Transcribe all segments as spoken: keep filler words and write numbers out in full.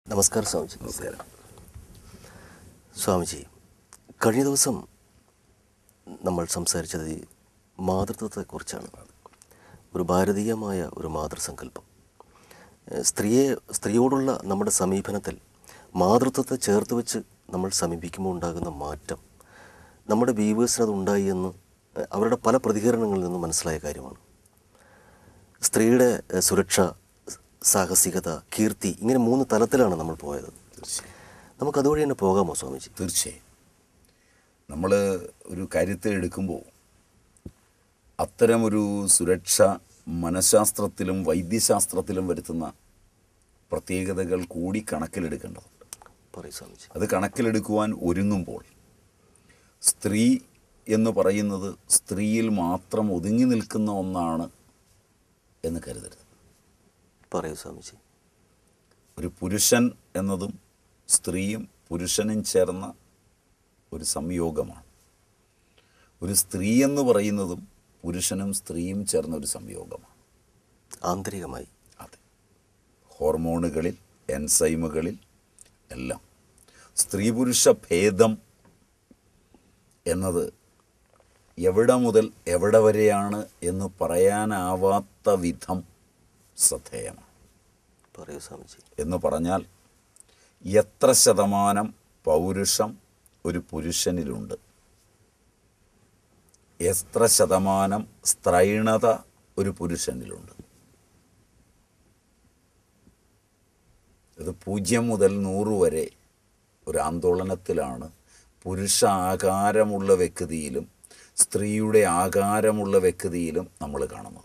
നമസ്കാരം സ്വാമിജി. നമസ്കാരം സ്വാമിജി, കഴിഞ്ഞ ദിവസം നമ്മൾ സംസാരിച്ചത് ഈ മാതൃത്വത്തെക്കുറിച്ചാണ്. ഒരു ഭാരതീയമായ ഒരു മാതൃസങ്കല്പം, സ്ത്രീയെ സ്ത്രീയോടുള്ള നമ്മുടെ സമീപനത്തിൽ മാതൃത്വത്തെ ചേർത്ത് വെച്ച് നമ്മൾ സമീപിക്കുമ്പോൾ ഉണ്ടാകുന്ന മാറ്റം നമ്മുടെ വ്യൂവേഴ്സിന് അത് ഉണ്ടായി എന്ന് അവരുടെ പല പ്രതികരണങ്ങളിൽ നിന്നും മനസ്സിലായ കാര്യമാണ്. സ്ത്രീയുടെ സുരക്ഷ, സാഹസികത, കീർത്തി, ഇങ്ങനെ മൂന്ന് തലത്തിലാണ് നമ്മൾ പോയത്. തീർച്ചയായും നമുക്കതുവഴി തന്നെ പോകാമോ സ്വാമിജി? തീർച്ചയായും നമ്മൾ ഒരു കാര്യത്തെ എടുക്കുമ്പോൾ അത്തരമൊരു സുരക്ഷ മനഃശാസ്ത്രത്തിലും വൈദ്യശാസ്ത്രത്തിലും വരുത്തുന്ന പ്രത്യേകതകൾ കൂടി കണക്കിലെടുക്കേണ്ടതുണ്ട്. പറയൂ സ്വാമിജി. അത് കണക്കിലെടുക്കുവാൻ ഒരുങ്ങുമ്പോൾ സ്ത്രീ എന്ന് പറയുന്നത് സ്ത്രീയിൽ മാത്രം ഒതുങ്ങി നിൽക്കുന്ന ഒന്നാണ് എന്ന് കരുതരുത്. പറയൂ സ്വാമിജി. ഒരു പുരുഷൻ എന്നതും സ്ത്രീയും പുരുഷനും ചേർന്ന ഒരു സംയോഗമാണ്. ഒരു സ്ത്രീ എന്ന് പറയുന്നതും പുരുഷനും സ്ത്രീയും ചേർന്ന ഒരു സംയോഗമാണ്. ആന്തരികമായി അതെ, ഹോർമോണുകളിൽ, എൻസൈമുകളിൽ എല്ലാം സ്ത്രീ പുരുഷ ഭേദം എന്നത് എവിടെ മുതൽ എവിടെ വരെയാണ് എന്ന് പറയാനാവാത്ത വിധം ശ്രദ്ധേയമാണ്. പറയൂ സ്വാമിജി. എന്ന് പറഞ്ഞാൽ എത്ര ശതമാനം പൗരുഷം ഒരു പുരുഷനിലുണ്ട്, എത്ര ശതമാനം സ്ത്രൈണത ഒരു പുരുഷനിലുണ്ട്, ഇത് പൂജ്യം മുതൽ നൂറ് വരെ ഒരു ആന്തോളനത്തിലാണ് പുരുഷ ആകാരമുള്ള വ്യക്തിയിലും സ്ത്രീയുടെ ആകാരമുള്ള വ്യക്തിയിലും നമ്മൾ കാണുന്നത്.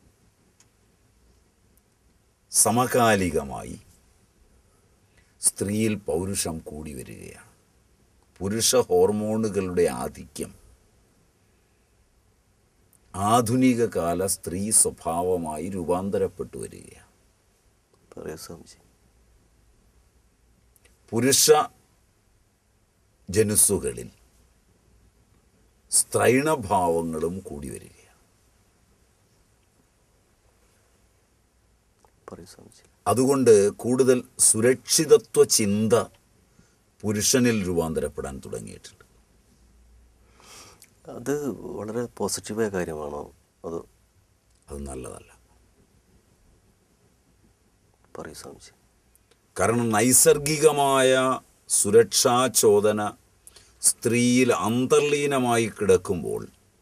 സമകാലികമായി സ്ത്രീയിൽ പൗരുഷം കൂടി വരികയാണ്. പുരുഷ ഹോർമോണുകളുടെ ആധിക്യം ആധുനിക കാല സ്ത്രീ സ്വഭാവമായി രൂപാന്തരപ്പെട്ടു വരികയാണ്. പറയൂ സ്വാമിജി. പുരുഷ ജനുസ്സുകളിൽ സ്ത്രൈണഭാവങ്ങളും കൂടി വരികയാണ്. പറയൂ സ്വാമിജി. അതുകൊണ്ട് കൂടുതൽ സുരക്ഷിതത്വ ചിന്ത പുരുഷനിൽ രൂപാന്തരപ്പെടാൻ തുടങ്ങിയിട്ടുണ്ട്. അത് വളരെ പോസിറ്റീവായ കാര്യമാണോ? അത് അത് നല്ലതല്ല. പറയൂ സ്വാമിജി. കാരണം നൈസർഗികമായ സുരക്ഷാ ചോദന സ്ത്രീയിൽ അന്തർലീനമായി കിടക്കുമ്പോൾ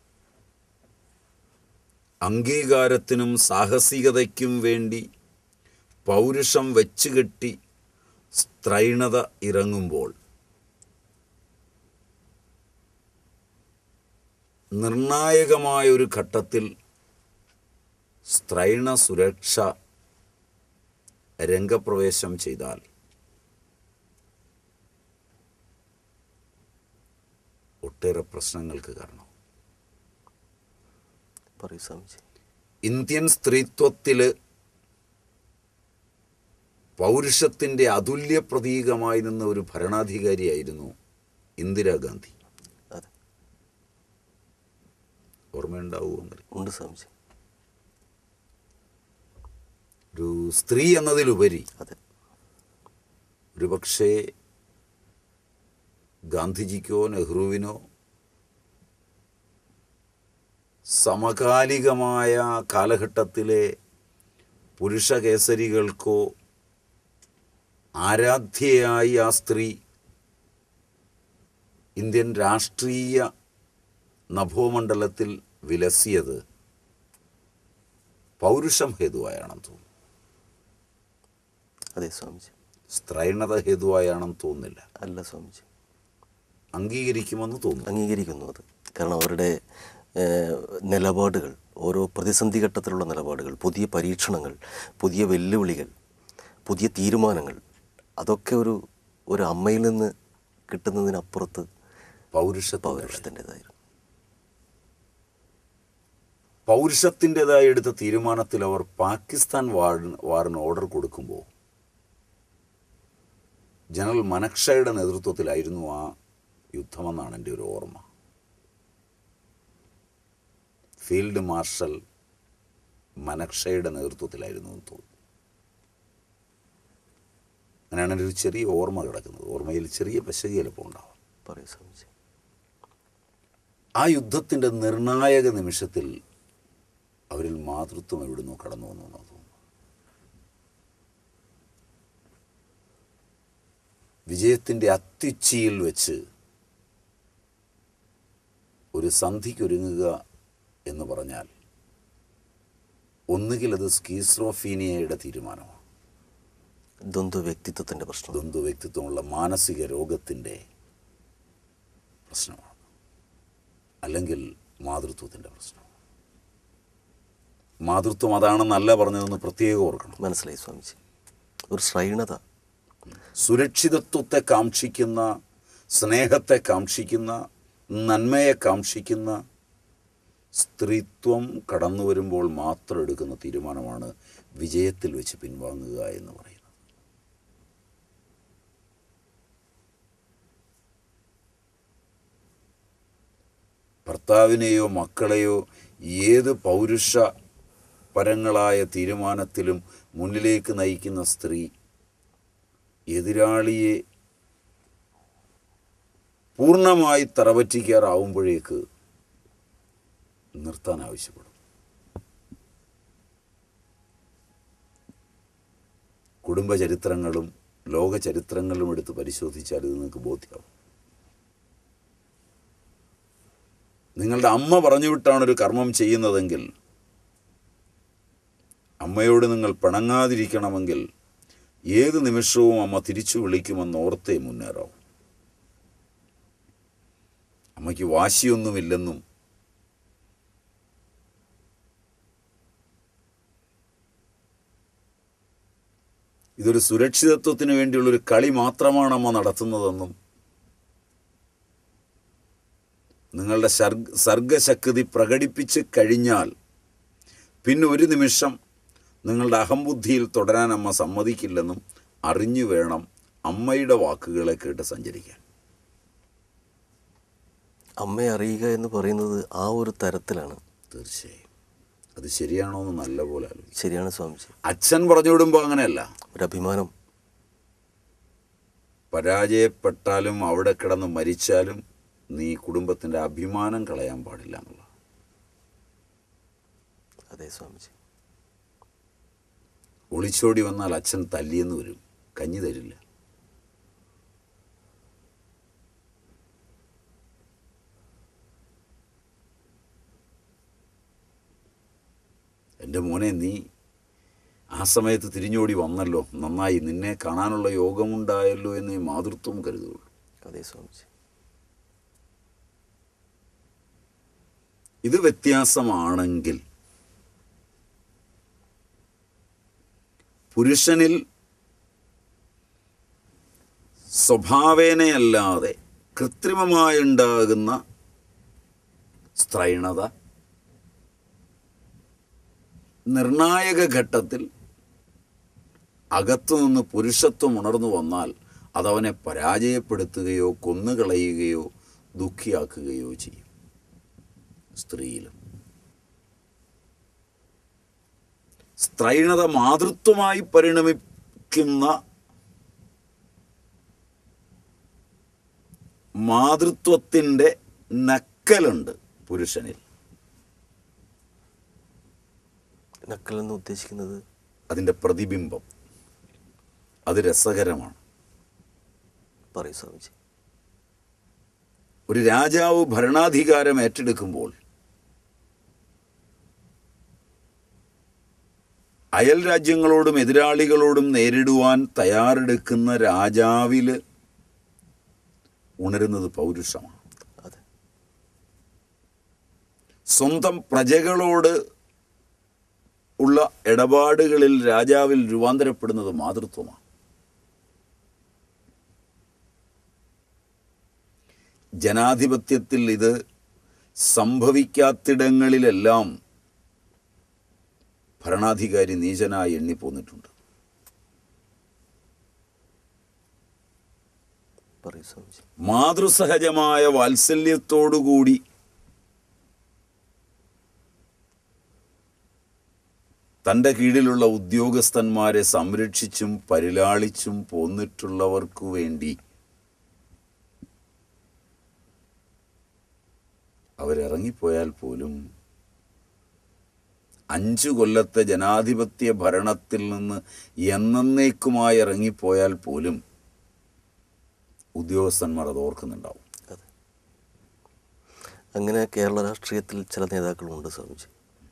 അംഗീകാരത്തിനും സാഹസികതയ്ക്കും വേണ്ടി പൗരുഷം വെച്ചുകെട്ടി സ്ത്രൈണത ഇറങ്ങുമ്പോൾ നിർണായകമായ ഒരു ഘട്ടത്തിൽ സ്ത്രൈണ സുരക്ഷ രംഗപ്രവേശം ചെയ്താൽ ഒട്ടേറെ പ്രശ്നങ്ങൾക്ക് കാരണം. പറയൂ സ്വാമിജി. ഇന്ത്യൻ സ്ത്രീത്വത്തിൽ പൗരുഷത്തിൻ്റെ അതുല്യ പ്രതീകമായി നിന്ന ഒരു ഭരണാധികാരിയായിരുന്നു ഇന്ദിരാഗാന്ധി. അതെ, ഓർമ്മയുണ്ടാവുമെന്ന് ഉണ്ട് സ്വാമിജി. ഒരു സ്ത്രീ എന്നതിലുപരി അതെ, ഒരുപക്ഷേ ഗാന്ധിജിക്കോ നെഹ്റുവിനോ സമകാലികമായ കാലഘട്ടത്തിലെ പുരുഷ കേസരികൾക്കോ ആരാധ്യയായി ആ സ്ത്രീ ഇന്ത്യൻ രാഷ്ട്രീയ നഭോമണ്ഡലത്തിൽ വിലസിയത് പൗരുഷം ഹേതുവായാണെന്ന് തോന്നുന്നു. അതെ സ്വാമിജി. സ്ത്രൈണത ഹേതുവായാണെന്ന് തോന്നുന്നില്ല. അല്ല സ്വാമിജി, അംഗീകരിക്കുമെന്ന് തോന്നുന്നു. അംഗീകരിക്കുന്നു അത്. കാരണം അവരുടെ നിലപാടുകൾ, ഓരോ പ്രതിസന്ധി ഘട്ടത്തിലുള്ള നിലപാടുകൾ, പുതിയ പരീക്ഷണങ്ങൾ, പുതിയ വെല്ലുവിളികൾ, പുതിയ തീരുമാനങ്ങൾ, അതൊക്കെ ഒരു ഒരു അമ്മയിൽ നിന്ന് കിട്ടുന്നതിനപ്പുറത്ത് പൗരുഷ പൗരുഷത്തിൻ്റെതായിരുന്നു. പൗരുഷത്തിൻ്റെതായി എടുത്ത തീരുമാനത്തിൽ അവർ പാകിസ്ഥാൻ വാറിന് വാറിന് ഓർഡർ കൊടുക്കുമ്പോൾ ജനറൽ മനക്ഷയുടെ നേതൃത്വത്തിലായിരുന്നു ആ യുദ്ധമെന്നാണ് എൻ്റെ ഒരു ഓർമ്മ. ഫീൽഡ് മാർഷൽ മനക്ഷയുടെ നേതൃത്വത്തിലായിരുന്നു എന്ന് തോന്നുന്നു. അങ്ങനെയാണ് ഒരു ചെറിയ ഓർമ്മ കിടക്കുന്നത്. ഓർമ്മയിൽ ചെറിയ പശകി ചിലപ്പോൾ ഉണ്ടാവും. പറയൂ സ്വാമിജി. ആ യുദ്ധത്തിൻ്റെ നിർണായക നിമിഷത്തിൽ അവരിൽ മാതൃത്വം എവിടുന്നോ കടന്നു വന്നു എന്നാണ് തോന്നുന്നു. വിജയത്തിൻ്റെ അത്യുച്ചിയിൽ വെച്ച് ഒരു സന്ധിക്കൊരുങ്ങുക എന്ന് പറഞ്ഞാൽ ഒന്നുകിൽ അത് സ്കീസ്ട്രോഫീനിയയുടെ തീരുമാനമാണ്, ദ്വന്ദ്വ വ്യക്തിത്വത്തിൻ്റെ പ്രശ്നം, ദ്വന്ദ്വ വ്യക്തിത്വമുള്ള മാനസിക രോഗത്തിൻ്റെ പ്രശ്നമാണ്, അല്ലെങ്കിൽ മാതൃത്വത്തിൻ്റെ പ്രശ്നം. മാതൃത്വം അതാണെന്നല്ല പറഞ്ഞതെന്ന് പ്രത്യേകം ഓർക്കണം. മനസ്സിലായി സ്വാമിജി. ഒരു ശ്രൈണത, സുരക്ഷിതത്വത്തെ കാക്ഷിക്കുന്ന, സ്നേഹത്തെ കാക്ഷിക്കുന്ന, നന്മയെ കാക്ഷിക്കുന്ന സ്ത്രീത്വം കടന്നു വരുമ്പോൾ മാത്രം എടുക്കുന്ന തീരുമാനമാണ് വിജയത്തിൽ വെച്ച് പിൻവാങ്ങുക എന്ന് പറയുന്നത്. ഭർത്താവിനെയോ മക്കളെയോ ഏത് പൗരുഷ പരങ്ങളായ തീരുമാനത്തിലും മുന്നിലേക്ക് നയിക്കുന്ന സ്ത്രീ എതിരാളിയെ പൂർണ്ണമായി തറപറ്റിക്കാറാവുമ്പോഴേക്ക് നിർത്താൻ ആവശ്യപ്പെടും. കുടുംബചരിത്രങ്ങളും ലോക ചരിത്രങ്ങളും എടുത്ത് പരിശോധിച്ചാൽ ഇത് നിങ്ങൾക്ക് ബോധ്യമാവും. നിങ്ങളുടെ അമ്മ പറഞ്ഞു വിട്ടാണൊരു കർമ്മം ചെയ്യുന്നതെങ്കിൽ അമ്മയോട് നിങ്ങൾ പിണങ്ങാതിരിക്കണമെങ്കിൽ ഏത് നിമിഷവും അമ്മ തിരിച്ചു വിളിക്കുമെന്ന് ഓർത്തേ മുന്നേറാവും. അമ്മയ്ക്ക് വാശിയൊന്നുമില്ലെന്നും ഇതൊരു സുരക്ഷിതത്വത്തിന് വേണ്ടിയുള്ളൊരു കളി മാത്രമാണ് അമ്മ നടത്തുന്നതെന്നും നിങ്ങളുടെ സർഗ സർഗശക്തി പ്രകടിപ്പിച്ച് കഴിഞ്ഞാൽ പിന്നെ ഒരു നിമിഷം നിങ്ങളുടെ അഹംബുദ്ധിയിൽ തുടരാൻ അമ്മ സമ്മതിക്കില്ലെന്നും അറിഞ്ഞു വേണം അമ്മയുടെ വാക്കുകളെ കേട്ട് സഞ്ചരിക്കാൻ. അമ്മയെ അറിയുക എന്ന് പറയുന്നത് ആ ഒരു തരത്തിലാണ്. തീർച്ചയായും അത് ശരിയാണോ എന്ന് നല്ല പോലെ ആലോചിക്കും. ശരിയാണ് സ്വാമിജി. അച്ഛൻ പറഞ്ഞു വിടുമ്പോൾ അങ്ങനെയല്ല. ഒരു അഭിമാനം. പരാജയപ്പെട്ടാലും അവിടെ കിടന്ന് മരിച്ചാലും നീ കുടുംബത്തിൻ്റെ അഭിമാനം കളയാൻ പാടില്ല എന്നുള്ള. അതെ സ്വാമിജി. ഒളിച്ചോടി വന്നാൽ അച്ഛൻ തല്ലിയെന്ന് വരും, കഞ്ഞി തരില്ല. എൻ്റെ മോനെ, നീ ആ സമയത്ത് തിരിഞ്ഞോടി വന്നല്ലോ, നന്നായി, നിന്നെ കാണാനുള്ള യോഗമുണ്ടായല്ലോ എന്ന് ഈ മാതൃത്വം കരുതുള്ളൂ. അതെ സ്വാമിജി. ഇത് വ്യത്യാസമാണെങ്കിൽ പുരുഷനിൽ സ്വഭാവേനയല്ലാതെ കൃത്രിമമായുണ്ടാകുന്ന സ്ത്രൈണത നിർണായക ഘട്ടത്തിൽ അകത്തുനിന്ന് പുരുഷത്വം ഉണർന്നു വന്നാൽ അതവനെ പരാജയപ്പെടുത്തുകയോ കൊന്നുകളയുകയോ ദുഃഖിയാക്കുകയോ ചെയ്യും. സ്ത്രീയിലും സ്ത്രൈണത മാതൃത്വമായി പരിണമിക്കുന്ന മാതൃത്വത്തിൻ്റെ നക്കലുണ്ട് പുരുഷനിൽ. നക്കൽ എന്ന് ഉദ്ദേശിക്കുന്നത് അതിൻ്റെ പ്രതിബിംബം. അത് രസകരമാണ്. പറയൂ സ്വാമിജി. ഒരു രാജാവ് ഭരണാധികാരം ഏറ്റെടുക്കുമ്പോൾ അയൽ രാജ്യങ്ങളോടും എതിരാളികളോടും നേരിടുവാൻ തയ്യാറെടുക്കുന്ന രാജാവിൽ ഉണരുന്നത് പൗരുഷമാണ്. അതെ. സ്വന്തം പ്രജകളോട് ഉള്ള ഇടപാടുകളിൽ രാജാവിൽ രൂപാന്തരപ്പെടുന്നത് മാതൃത്വമാണ്. ജനാധിപത്യത്തിൽ ഇത് സംഭവിക്കാത്തിടങ്ങളിലെല്ലാം ഭരണാധികാരി നീചനായി എണ്ണിപ്പോന്നിട്ടുണ്ട്. മാതൃസഹജമായ വാത്സല്യത്തോടുകൂടി തൻ്റെ കീഴിലുള്ള ഉദ്യോഗസ്ഥന്മാരെ സംരക്ഷിച്ചും പരിലാളിച്ചും പോന്നിട്ടുള്ളവർക്കു വേണ്ടി അവരിറങ്ങിപ്പോയാൽ പോലും അഞ്ചു കൊല്ലത്തെ ജനാധിപത്യ ഭരണത്തിൽ നിന്ന് എന്നേക്കുമായി ഇറങ്ങിപ്പോയാൽ പോലും ഉദ്യോഗസ്ഥന്മാർ അത് ഓർക്കുന്നുണ്ടാവും. അതെ, അങ്ങനെ കേരള രാഷ്ട്രീയത്തിൽ ചില നേതാക്കളുണ്ട് സ്വാമിജി.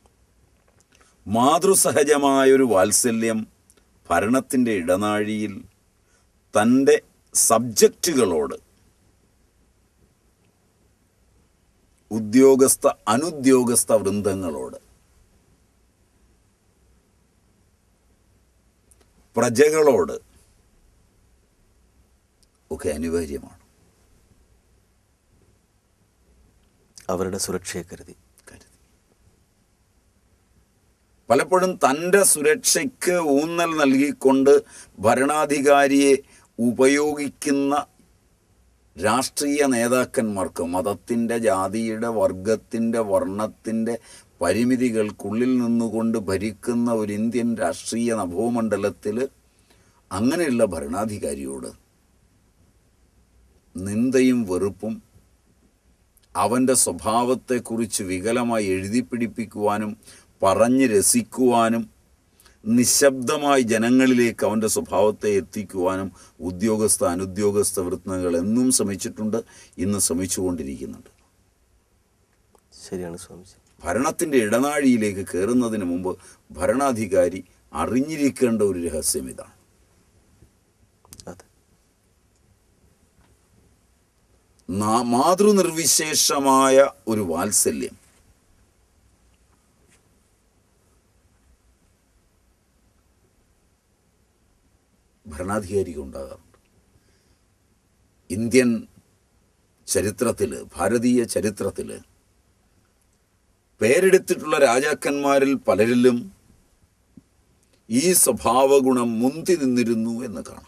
മാതൃസഹജമായൊരു വാത്സല്യം ഭരണത്തിൻ്റെ ഇടനാഴിയിൽ തൻ്റെ സബ്ജക്റ്റുകളോട്, ഉദ്യോഗസ്ഥ അനുദ്യോഗസ്ഥ വൃന്ദങ്ങളോട്, പ്രജകളോട് ഒക്കെ അനിവാര്യമാണ്. അവരുടെ സുരക്ഷയെ കരുതി കരുതി പലപ്പോഴും തൻ്റെ സുരക്ഷയ്ക്ക് ഊന്നൽ നൽകിക്കൊണ്ട് ഭരണാധികാരിയെ ഉപയോഗിക്കുന്ന രാഷ്ട്രീയ നേതാക്കന്മാർക്ക് മതത്തിൻ്റെ, ജാതിയുടെ, വർഗത്തിൻ്റെ, വർണ്ണത്തിൻ്റെ പരിമിതികൾക്കുള്ളിൽ നിന്നുകൊണ്ട് ഭരിക്കുന്ന ഒരു ഇന്ത്യൻ രാഷ്ട്രീയ നഭോമണ്ഡലത്തിൽ അങ്ങനെയുള്ള ഭരണാധികാരിയോട് നിന്ദയും വെറുപ്പും അവൻ്റെ സ്വഭാവത്തെക്കുറിച്ച് വികലമായി എഴുതി പിടിപ്പിക്കുവാനും പറഞ്ഞ് രസിക്കുവാനും നിശബ്ദമായി ജനങ്ങളിലേക്ക് അവൻ്റെ സ്വഭാവത്തെ എത്തിക്കുവാനും ഉദ്യോഗസ്ഥ അനുദ്യോഗസ്ഥ വൃത്തങ്ങൾ എന്നും ശ്രമിച്ചിട്ടുണ്ട്, ഇന്ന് ശ്രമിച്ചുകൊണ്ടിരിക്കുന്നുണ്ട്. ശരിയാണ് സ്വാമിജി. ഭരണത്തിൻ്റെ ഇടനാഴിയിലേക്ക് കയറുന്നതിന് മുമ്പ് ഭരണാധികാരി അറിഞ്ഞിരിക്കേണ്ട ഒരു രഹസ്യം ഇതാണ്. അതെ, മാതൃനിർവിശേഷമായ ഒരു വാത്സല്യം ഭരണാധികാരിക്ക് ഉണ്ടാകാറുണ്ട്. ഇന്ത്യൻ ചരിത്രത്തിൽ, ഭാരതീയ ചരിത്രത്തിൽ പേരെടുത്തിട്ടുള്ള രാജാക്കന്മാരിൽ പലരിലും ഈ സ്വഭാവഗുണം മുന്തി നിന്നിരുന്നു എന്ന് കാണാം.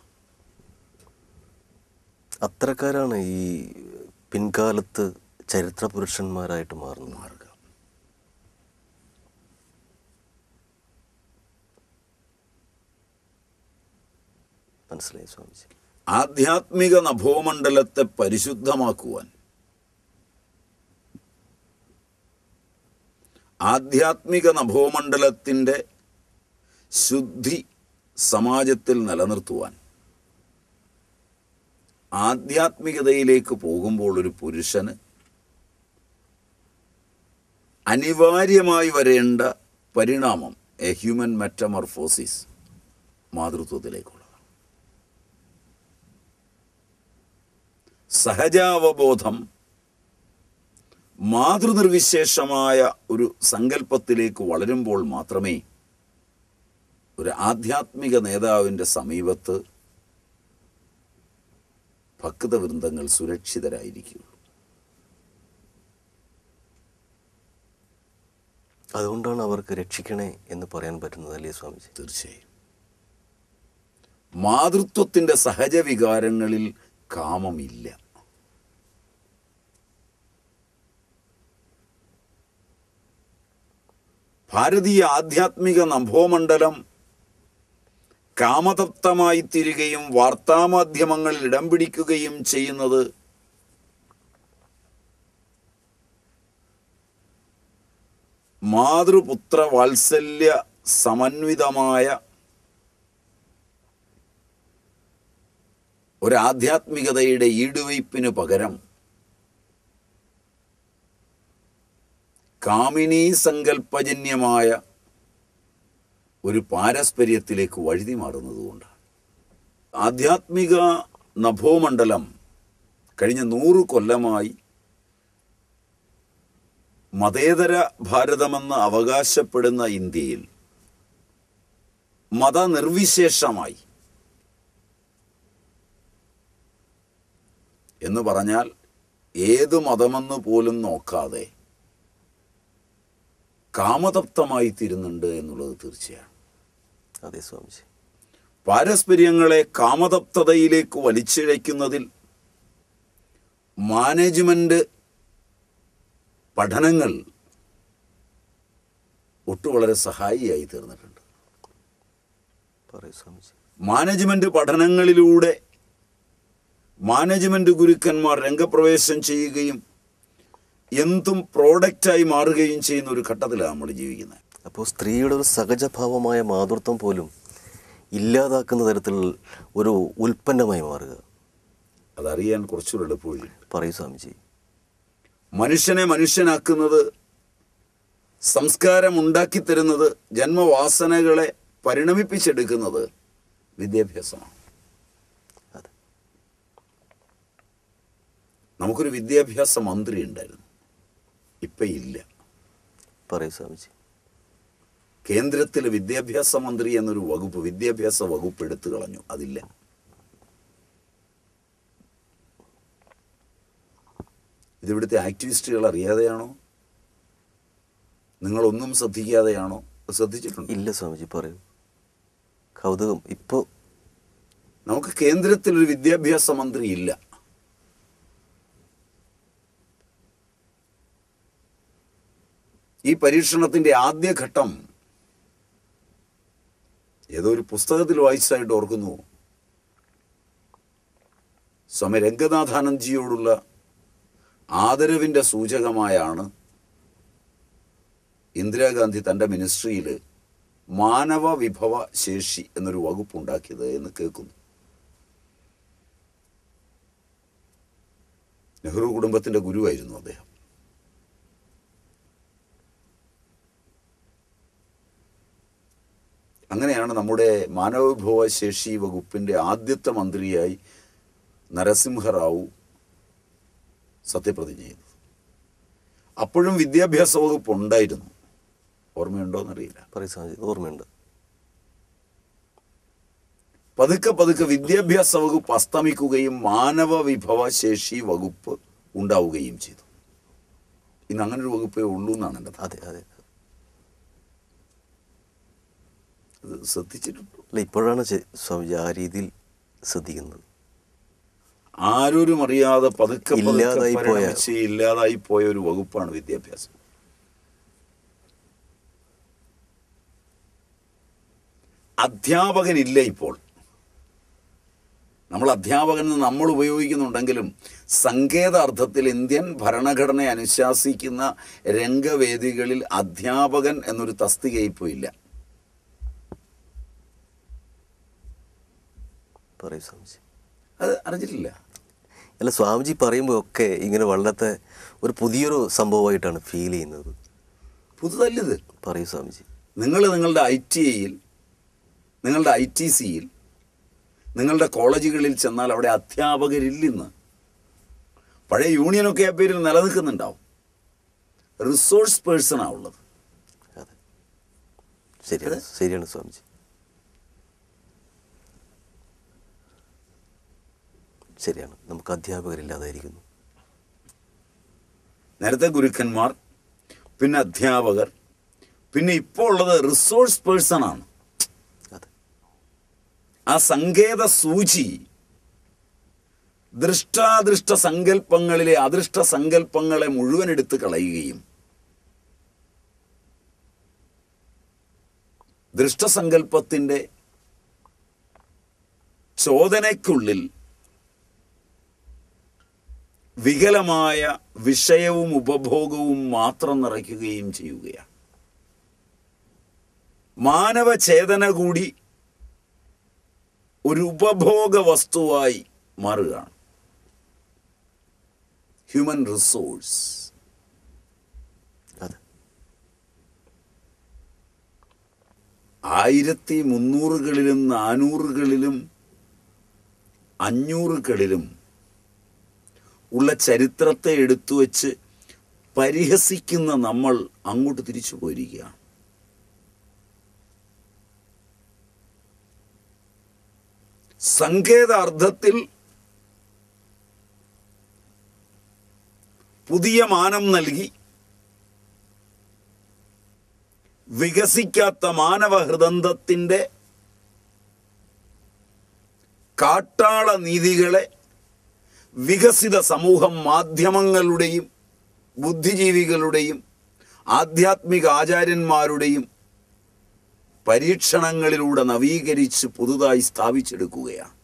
അത്തരക്കാരാണ് ഈ പിൻകാലത്ത് ചരിത്ര പുരുഷന്മാരായിട്ട് മാറുന്നത്. മാറുക മനസ്സിലായി സ്വാമിജി. ആധ്യാത്മിക നഭോമണ്ഡലത്തെ പരിശുദ്ധമാക്കുവാൻ, ആധ്യാത്മിക നഭോമണ്ഡലത്തിൻ്റെ ശുദ്ധി സമാജത്തിൽ നിലനിർത്തുവാൻ, ആധ്യാത്മികതയിലേക്ക് പോകുമ്പോൾ ഒരു പുരുഷന് അനിവാര്യമായി വരേണ്ട പരിണാമം, എ ഹ്യൂമൻ മെറ്റമോർഫോസിസ്, മാതൃത്വത്തിലേക്കുള്ളതാണ്. സഹജാവബോധം മാതൃനിർവിശേഷമായ ഒരു സങ്കല്പത്തിലേക്ക് വളരുമ്പോൾ മാത്രമേ ഒരു ആധ്യാത്മിക നേതാവിൻ്റെ സമീപത്ത് ഭക്തവൃന്ദങ്ങൾ സുരക്ഷിതരായിരിക്കുകയുള്ളൂ. അതുകൊണ്ടാണ് അവർക്ക് രക്ഷിക്കണേ എന്ന് പറയാൻ പറ്റുന്നത്, അല്ലേ സ്വാമിജി? തീർച്ചയായും. മാതൃത്വത്തിൻ്റെ സഹജവികാരങ്ങളിൽ കാമമില്ല. ഭാരതീയ ആധ്യാത്മിക നഭോമണ്ഡലം കാമതപ്തമായി തീരുകയും വാർത്താമാധ്യമങ്ങളിൽ ഇടം പിടിക്കുകയും ചെയ്യുന്നത് മാതൃപുത്ര വാത്സല്യ സമന്വിതമായ ഒരു ആധ്യാത്മികതയുടെ ഈടുവയ്പ്പിന് പകരം കാമിനീ സങ്കല്പജന്യമായ ഒരു പാരസ്പര്യത്തിലേക്ക് വഴുതി മാറുന്നതുകൊണ്ടാണ്. ആധ്യാത്മിക നഭോമണ്ഡലം കഴിഞ്ഞ നൂറ് കൊല്ലമായി മതേതര ഭാരതമെന്ന് അവകാശപ്പെടുന്ന ഇന്ത്യയിൽ മതനിർവിശേഷമായി എന്ന് പറഞ്ഞാൽ ഏത് മതമെന്ന് പോലും നോക്കാതെ കാമതപ്തമായി തീരുന്നുണ്ട് എന്നുള്ളത് തീർച്ചയാണ്. അതെ സ്വാമിജി. പാരസ്പര്യങ്ങളെ കാമതപ്തതയിലേക്ക് വലിച്ചിഴയ്ക്കുന്നതിൽ മാനേജ്മെന്റ് പഠനങ്ങൾ ഒട്ടു വളരെ സഹായിയായി തീർന്നിട്ടുണ്ട്. പറയൂ സ്വാമിജി. മാനേജ്മെന്റ് പഠനങ്ങളിലൂടെ മാനേജ്മെന്റ് ഗുരുക്കന്മാർ രംഗപ്രവേശം ചെയ്യുകയും എന്തും പ്രോഡക്റ്റായി മാറുകയും ചെയ്യുന്ന ഒരു ഘട്ടത്തിലാണ് നമ്മൾ ജീവിക്കുന്നത്. അപ്പോൾ സ്ത്രീയുടെ ഒരു സഹജഭാവമായ മാതൃത്വം പോലും ഇല്ലാതാക്കുന്ന തരത്തിൽ ഒരു ഉൽപ്പന്നമായി മാറുക. അതറിയാൻ കുറച്ചുകൂടെ എളുപ്പമില്ല. പറയൂ സ്വാമിജി. മനുഷ്യനെ മനുഷ്യനാക്കുന്നത്, സംസ്കാരം ഉണ്ടാക്കിത്തരുന്നത്, ജന്മവാസനകളെ പരിണമിപ്പിച്ചെടുക്കുന്നത് വിദ്യാഭ്യാസമാണ്. അതെ. നമുക്കൊരു വിദ്യാഭ്യാസ മന്ത്രി ഉണ്ടായിരുന്നു, ഇപ്പം ഇല്ല. പറയൂ സ്വാമിജി. കേന്ദ്രത്തിലെ വിദ്യാഭ്യാസ മന്ത്രി എന്നൊരു വകുപ്പ്, വിദ്യാഭ്യാസ വകുപ്പ് എടുത്തു കളഞ്ഞു, അതില്ല. ഇതിവിടുത്തെ ആക്ടിവിസ്റ്റുകൾ അറിയാതെയാണോ, നിങ്ങളൊന്നും ശ്രദ്ധിക്കാതെയാണോ? ശ്രദ്ധിച്ചിട്ടുണ്ട്? ഇല്ല സ്വാമിജി, പറയൂ. കൗതുകം. ഇപ്പോൾ നമുക്ക് കേന്ദ്രത്തിലൊരു വിദ്യാഭ്യാസ മന്ത്രി ഇല്ല. ഈ പരീക്ഷണത്തിൻ്റെ ആദ്യഘട്ടം ഏതോ ഒരു പുസ്തകത്തിൽ വായിച്ചതായിട്ട് ഓർക്കുന്നു. സ്വാമി രംഗനാഥാനന്ദ്ജിയോടുള്ള ആദരവിൻ്റെ സൂചകമായാണ് ഇന്ദിരാഗാന്ധി തൻ്റെ മിനിസ്ട്രിയിൽ മാനവ വിഭവ ശേഷി എന്നൊരു വകുപ്പുണ്ടാക്കിയത് എന്ന് കേൾക്കുന്നു. നെഹ്റു കുടുംബത്തിൻ്റെ ഗുരുവായിരുന്നു അദ്ദേഹം. അങ്ങനെയാണ് നമ്മുടെ മാനവവിഭവ ശേഷി വകുപ്പിൻ്റെ ആദ്യത്തെ മന്ത്രിയായി നരസിംഹറാവു സത്യപ്രതിജ്ഞ ചെയ്തത്. അപ്പോഴും വിദ്യാഭ്യാസ വകുപ്പ് ഉണ്ടായിരുന്നു. ഓർമ്മയുണ്ടോയെന്നറിയില്ല. പറയൂ സ്വാമിജി. ഓർമ്മയുണ്ട്. പതുക്കെ പതുക്കെ വിദ്യാഭ്യാസ വകുപ്പ് അസ്തമിക്കുകയും മാനവ വിഭവ ശേഷി വകുപ്പ് ഉണ്ടാവുകയും ചെയ്തു. ഇന്ന് അങ്ങനെ ഒരു വകുപ്പേ ഉള്ളൂ എന്നാണ് എൻ്റെ. അതെ അതെ. അത് ശ്രദ്ധിച്ചിട്ടുണ്ടോ? അല്ല, ഇപ്പോഴാണ് സ്വാമിജി ആ രീതിയിൽ ശ്രദ്ധിക്കുന്നത്. ആരോരും അറിയാതെ പതുക്കെ ഇല്ലാതായി പോയ ഇല്ലാതായി പോയ ഒരു വകുപ്പാണ് വിദ്യാഭ്യാസം. അധ്യാപകനില്ല ഇപ്പോൾ. നമ്മൾ അധ്യാപകൻ എന്ന് നമ്മൾ ഉപയോഗിക്കുന്നുണ്ടെങ്കിലും സങ്കേതാർത്ഥത്തിൽ ഇന്ത്യൻ ഭരണഘടനയെ അനുശാസിക്കുന്ന രംഗവേദികളിൽ അധ്യാപകൻ എന്നൊരു തസ്തിക ഇപ്പോൾ ഇല്ല. പറയൂ സ്വാമിജി. അത് അറിഞ്ഞിട്ടില്ല. അല്ല, സ്വാമിജി പറയുമ്പോൾ ഒക്കെ ഇങ്ങനെ വളരെ ഒരു പുതിയൊരു സംഭവമായിട്ടാണ് ഫീൽ ചെയ്യുന്നത്. പുതുതല്ലിത്. പറയൂ സ്വാമിജി. നിങ്ങൾ നിങ്ങളുടെ ഐ ടി ഐയിൽ, നിങ്ങളുടെ ഐ ടി സിയിൽ, നിങ്ങളുടെ കോളേജുകളിൽ ചെന്നാൽ അവിടെ അധ്യാപകരില്ലെന്ന്. പഴയ യൂണിയനൊക്കെ ആ പേരിൽ നിലനിൽക്കുന്നുണ്ടാവും. റിസോഴ്സ് പേഴ്സണാണ് ഉള്ളത്. അതെ, ശരിയാണ് ശരിയാണ് സ്വാമിജി. ശരിയാണ്. നമുക്ക് അധ്യാപകരില്ലാതായിരിക്കുന്നു. നേരത്തെ ഗുരുക്കന്മാർ, പിന്നെ അധ്യാപകർ, പിന്നെ ഇപ്പോൾ ഉള്ളത് റിസോഴ്സ് പേഴ്സണാണ്. അതെ. ആ സങ്കേത സൂചി ദൃഷ്ടാദൃഷ്ട സങ്കല്പങ്ങളിലെ അദൃഷ്ട സങ്കല്പങ്ങളെ മുഴുവൻ എടുത്ത് കളയുകയും ദൃഷ്ടസങ്കല്പത്തിൻ്റെ ചോദനയ്ക്കുള്ളിൽ വികലമായ വിഷയവും ഉപഭോഗവും മാത്രം നിറയ്ക്കുകയും ചെയ്യുകയാണ്. മാനവചേതന കൂടി ഒരു ഉപഭോഗ വസ്തുവായി മാറുകയാണ്. Human resource. അതെ. ആയിരത്തി മുന്നൂറുകളിലും നാനൂറുകളിലും അഞ്ഞൂറുകളിലും ഉള്ള ചരിത്രത്തെ എടുത്തു വച്ച് പരിഹസിക്കുന്ന നമ്മൾ അങ്ങോട്ട് തിരിച്ചു പോയിരിക്കുകയാണ്. സങ്കേതാർത്ഥത്തിൽ പുതിയ മാനം നൽകി വികസിക്കാത്ത മാനവഹൃദന്തത്തിൻ്റെ കാട്ടാള നീതികളെ വികസിത സമൂഹം മാധ്യമങ്ങളുടെയും ബുദ്ധിജീവികളുടെയും ആധ്യാത്മിക ആചാര്യന്മാരുടെയും പരീക്ഷണങ്ങളിലൂടെ നവീകരിച്ച് പുതുതായി സ്ഥാപിച്ചെടുക്കുകയാണ്.